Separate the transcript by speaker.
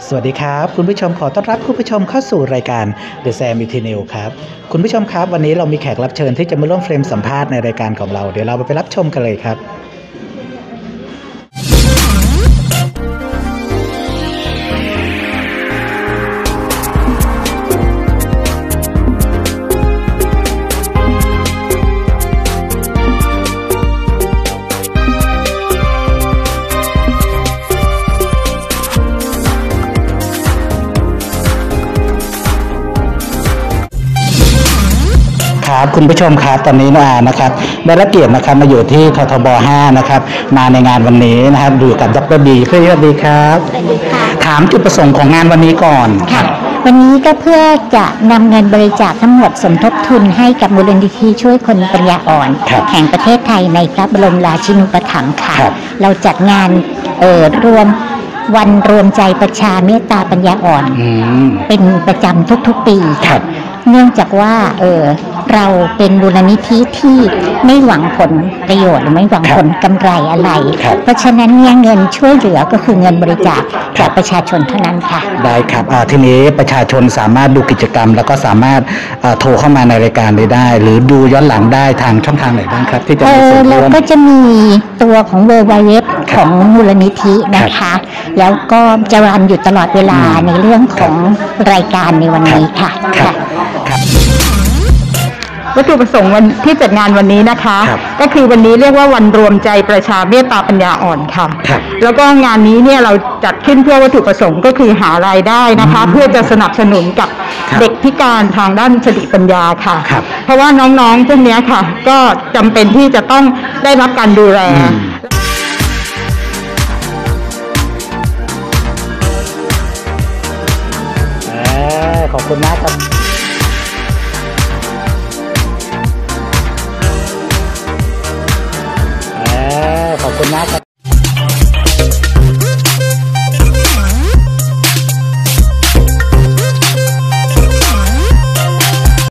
Speaker 1: สวัสดีครับคุณผู้ชมขอต้อนรับคุณผู้ชมเข้าสู่รายการ The Sam Eternal ครับคุณผู้ชมครับวันนี้เรามีแขกรับเชิญที่จะมาร่วมเฟรมสัมภาษณ์ในรายการของเราเดี๋ยวเราไปรับชมกันเลยครับครับคุณผู้ชมครับตอนนี้น้านะครับได้รับเกียรตินะครับมาอยู่ที่ททบ 5นะครับมาในงานวันนี้นะครับอยู่กับดร.บีสวัสดีครับสวัสดีค่ะถามจุดประสงค์ของงานวันนี้ก่อน
Speaker 2: ค่ะวันนี้ก็เพื่อจะนำเงินบริจาคทั้งหมดสมทบทุนให้กับมูลนิธิช่วยคนปัญญาอ่อนแห่งประเทศไทยในพระบรมราชินูปถัมภ์ค่ะเราจัดงานรวมวันรวมใจประชาเมตตาปัญญาอ่อนเป็นประจำทุกๆปีเนื่องจากว่าเราเป็นมูลนิธิที่ไม่หวังผลประโยชน์หรือไม่หวังผลกำไรอะไรเพราะฉะนั้นเงินช่วยเหลือก็คือเงินบริจาคจากประชาชนเท่านั้นค่ะ
Speaker 1: ได้ครับทีนี้ประชาชนสามารถดูกิจกรรมแล้วก็สามารถโทรเข้ามาในรายการได้หรือดูย้อนหลังได้ทางช่องทางไหนบ้างครับที่จะมีส่วนร่วม
Speaker 2: เราก็จะมีตัวของเว็บของมูลนิธินะคะแล้วก็จะรันอยู่ตลอดเวลาในเรื่องของรายการในวันนี้ค่ะ
Speaker 3: วัตถุประสงค์วันที่จัดงานวันนี้นะคะก็คือวันนี้เรียกว่าวันรวมใจประชาเมตตาปัญญาอ่อนค่ะแล้วก็งานนี้เนี่ยเราจัดขึ้นเพื่อวัตถุประสงค์ก็คือหารายได้นะคะเพื่อจะสนับสนุนกับเด็กพิการทางด้านสติปัญญาค่ะเพราะว่าน้องๆพวกนี้ค่ะก็จำเป็นที่จะต้องได้รับการดูแล